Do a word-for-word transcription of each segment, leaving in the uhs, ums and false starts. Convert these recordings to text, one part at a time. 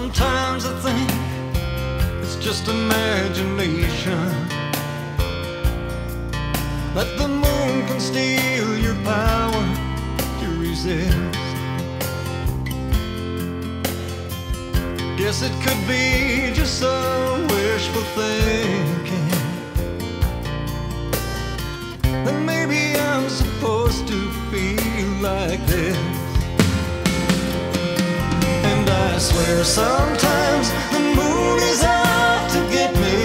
Sometimes I think it's just imagination, that the moon can steal your power to resist. Guess it could be just some wishful thinking, that maybe I'm supposed to feel like this. And I swear sometimes the moon is out to get me,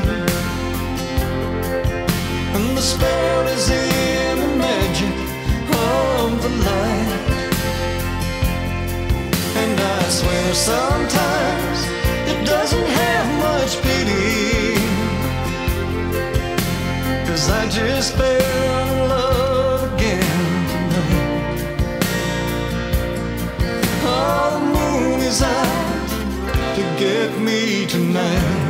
and the spell is in the magic of the light. And I swear sometimes it doesn't have much pity, 'cause I just fell in love again tonight. Oh, the moon is out to get me tonight.